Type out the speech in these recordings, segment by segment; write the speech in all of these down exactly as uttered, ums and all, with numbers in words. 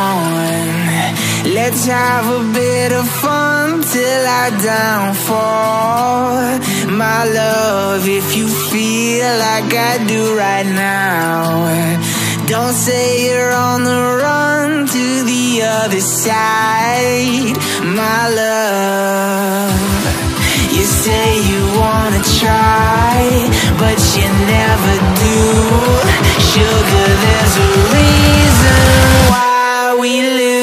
want. Let's have a bit of fun till I downfall. My love, if you feel like I do right now, don't say you're on the run to the other side. My love, you say you wanna try, but you never do. Sugar, there's a reason why we lose.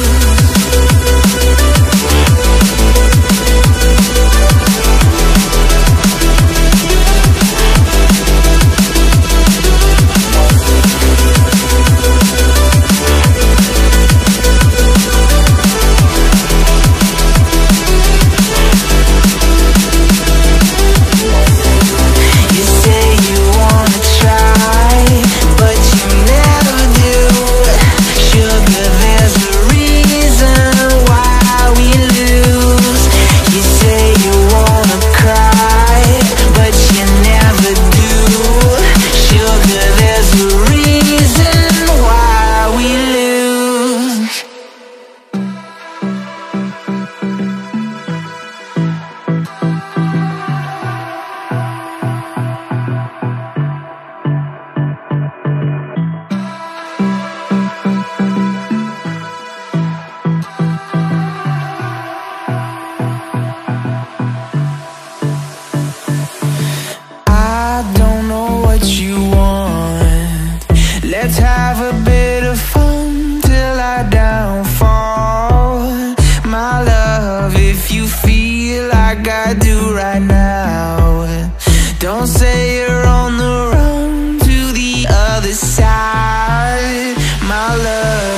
Let's have a bit of fun till I downfall. My love, if you feel like I do right now, don't say you're on the run to the other side. My love,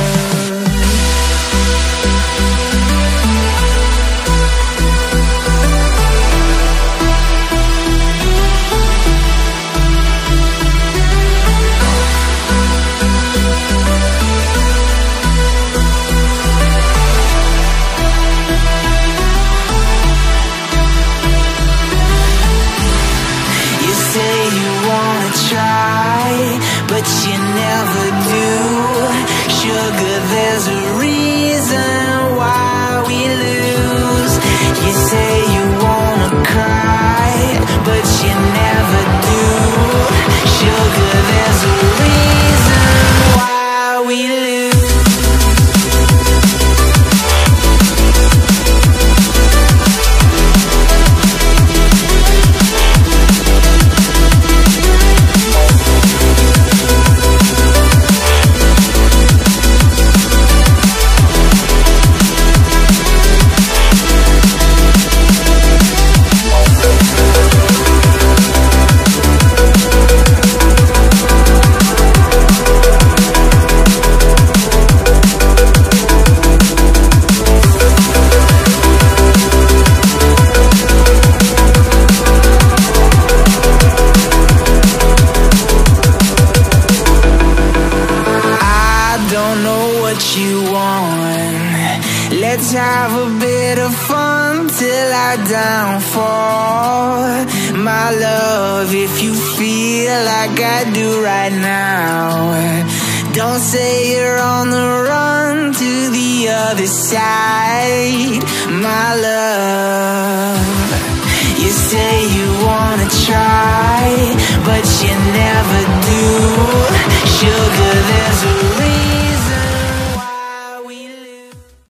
but you never do. Sugar, there's a reason why we lose. You say you wanna cry, but you never do. Sugar, there's a reason why we lose. You want. Let's have a bit of fun till I downfall. My love, if you feel like I do right now, don't say you're on the run to the other side. My love, you say you wanna try, but you never do.